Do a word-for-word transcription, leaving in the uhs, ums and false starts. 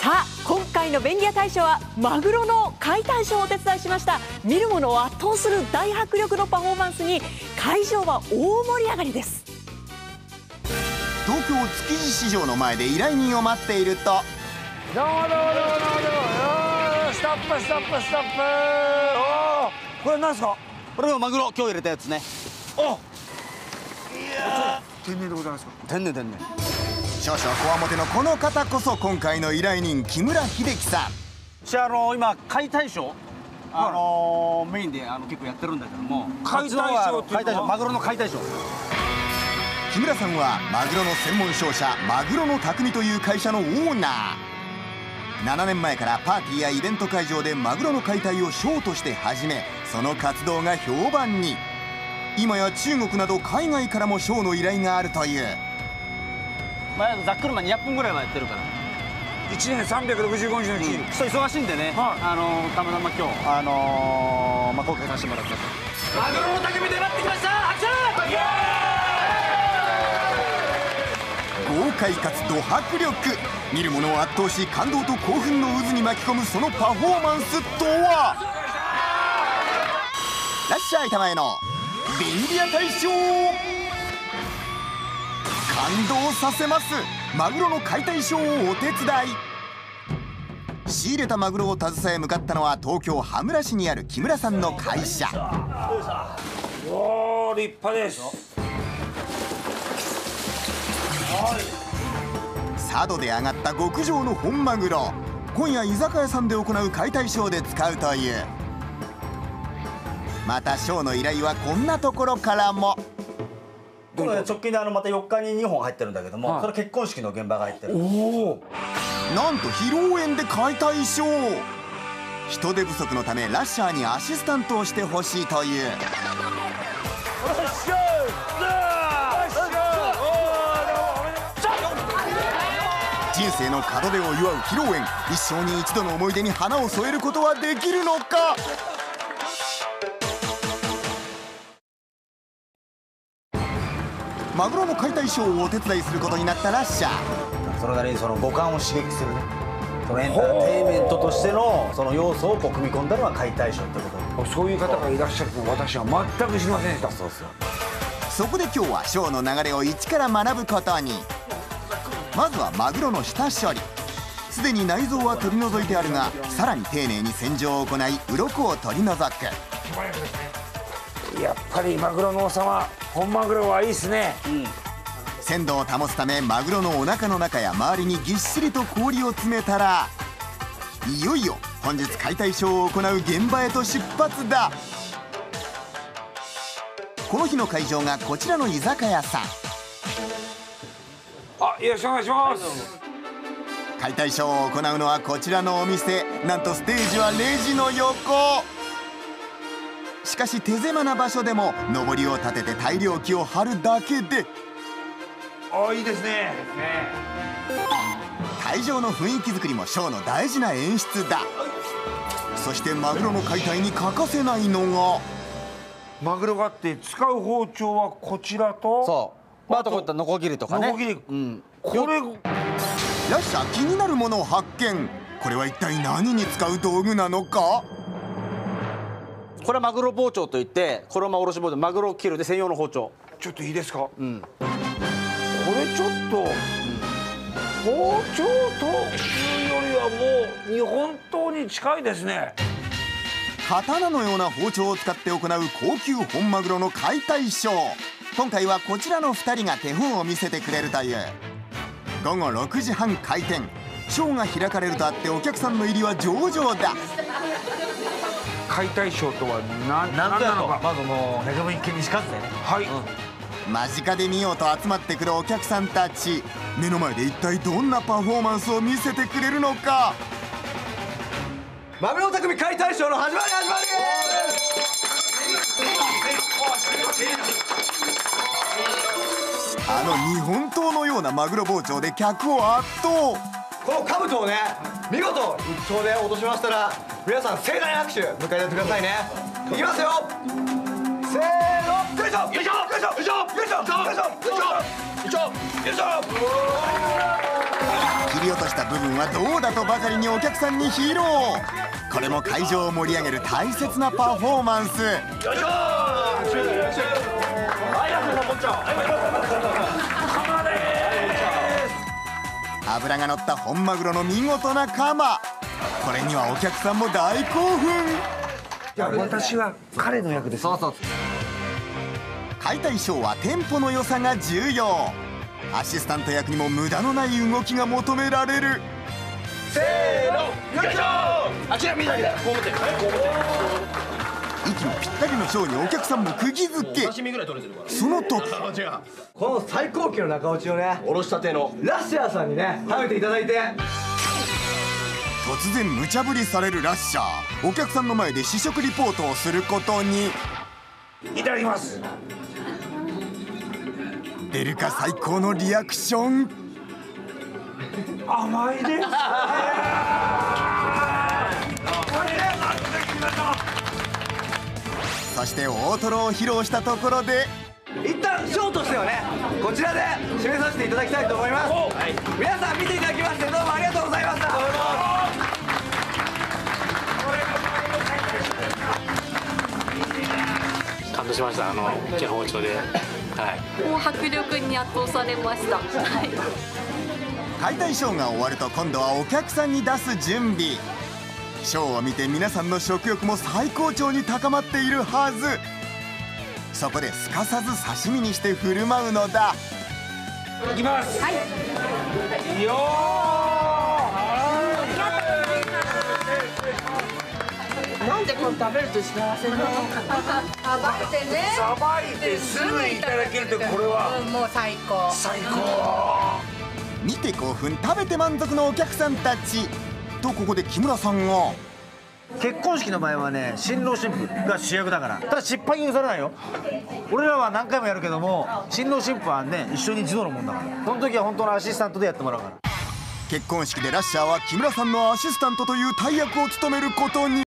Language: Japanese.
さあ今回の便利屋大賞はマグロの解体ショーをお手伝いしました。見る者を圧倒する大迫力のパフォーマンスに会場は大盛り上がりです。 東京築地市場の前で依頼人を待っていると、 どうもどうもどうもどうもストップストップストップ。おお、これなんですか？ これもマグロ今日入れたやつね。 お、いや天然でございますか？ 天然天然。 少々こわもてのこの方こそ今回の依頼人、木村秀樹さん。 私あの今解体ショーあのー、メインであの結構やってるんだけども、 解体ショーっていうのは解体ショー、マグロの解体ショー。 木村さんはマグロの専門商社マグロの匠という会社のオーナー。ななねんまえからパーティーやイベント会場でマグロの解体をショーとして始め、その活動が評判に。今や中国など海外からもショーの依頼があるという。 まあ、ざっくりまあにひゃっぷんぐらいはやってるから。 いちねんさんびゃくろくじゅうごにちのうち、 うん、そう忙しいんでね、はい、あのー、たまたま今日あのー、まあ公開させてもらったと。マグロの匠でなってきました。拍手。 豪快かつド迫力、見る者を圧倒し感動と興奮の渦に巻き込むそのパフォーマンスとは。ラッシャー板前の便利屋大賞。感動させます、マグロの解体ショーをお手伝い。仕入れたマグロを携え向かったのは東京羽村市にある木村さんの会社。 おー、立派です。 佐渡で揚がった極上の本マグロ、今夜居酒屋さんで行う解体ショーで使うという。またショーの依頼はこんなところからも。 これ直近であのまたよっかににほん入ってるんだけども、はい、それ結婚式の現場が入ってる。おお、 なんと披露宴で解体ショー。人手不足のためラッシャーにアシスタントをしてほしいという。人生の門出を祝う披露宴、一生に一度の思い出に花を添えることはできるのか。マグロの解体ショーをお手伝いすることになったラッシャー。 それなりにその五感を刺激するね、そのエンターテインメントとしてのその要素をこう組み込んだのが解体ショーってこと。 そういう方がいらっしゃると私は全く知りませんでした。 そうそう。 そこで今日はショーの流れを一から学ぶことに。まずはマグロの下処理。すでに内臓は取り除いてあるが、さらに丁寧に洗浄を行い鱗を取り除く。 やっぱりマグロの王様、本マグロはいいですね。うん、 鮮度を保つためマグロのお腹の中や周りにぎっしりと氷を詰めたら、いよいよ本日解体ショーを行う現場へと出発だ。この日の会場がこちらの居酒屋さん。 あ、よろしくお願いします。 解体ショーを行うのはこちらのお店。なんとステージはレジの横。しかし手狭な場所でも上りを立てて大量機を張るだけで。 あ、いいですね。 会場の雰囲気作りもショーの大事な演出だ。そしてマグロの解体に欠かせないのが、 マグロがあって使う包丁はこちらと、 そう、まあ、あとこういったノコギリとかね。 ノコギリ、うん、これ。 ラッシャー、気になるものを発見。これは一体何に使う道具なのか。 これはマグロ包丁といって、これはおろし包丁、マグロを切るで専用の包丁。 ちょっといいですか？うん。これちょっと、うん、包丁というよりはもう日本刀に近いですね。 刀のような包丁を使って行う高級本マグロの解体ショー。今回はこちらのふたりが手本を見せてくれるという。ごごろくじはん開店。ショーが開かれるとあってお客さんの入りは上々だ。 解体ショーとは何なのか。 まずもう恵み一見にしかずでね。 はい、うん、 間近で見ようと集まってくるお客さんたち。目の前で一体どんなパフォーマンスを見せてくれるのか。 マグロ匠解体ショーの始まり始まり。 あの日本刀のようなマグロ包丁で客を圧倒。 この兜をね、見事一投で落としましたら皆さん盛大な拍手迎えてやってくださいね。いきますよ、せーの、よいしょよいしょよいしょよいしょよいしょよいしょよいしょよいしょ。 木切り落とした部分はどうだとばかりにお客さんに披露。これも会場を盛り上げる大切なパフォーマンス。 よいしょはいラストさん持っちゃおう。カマでーす。 脂が乗った本マグロの見事なカマ。これにはお客さんも大興奮。 いや私は彼の役です。そうそう。 解体ショーはテンポの良さが重要。アシスタント役にも無駄のない動きが求められる。 せーのよいしょ。あちら見ないでこう持ってこう持って。 息もぴったりのショーにお客さんも釘付け。その時この最高級の中落ちをね、おろしたてのラッシャーさんにね食べていただいて。 突然無茶ぶりされるラッシャー。お客さんの前で試食リポートをすることに。 いただきます。 出るか最高のリアクション。 甘いですね。 そして大トロを披露したところで一旦ショーとしてはねこちらで締めさせていただきたいと思います。皆さん見ていただきましてどうもありがとうございました。 感動しました。あの基本包丁で、はい、 もう迫力に圧倒されました。はい。 解体ショーが終わると今度はお客さんに出す準備。ショーを見て皆さんの食欲も最高潮に高まっているはず。そこですかさず刺身にして振る舞うのだ。 いきます。はい。いいよー。 なんでこれ食べると幸せなの？ さばいてね。 さばいてすぐいただけるってこれは、 うん、もう最高。 最高。 見て興奮食べて満足のお客さんたちと、ここで木村さんが。 結婚式の場合はね、新郎新婦が主役だから。ただ失敗許されないよ。俺らは何回もやるけども、新郎新婦はね一緒に一度のもんだから。その時は本当のアシスタントでやってもらうから。 結婚式でラッシャーは木村さんのアシスタントという大役を務めることに。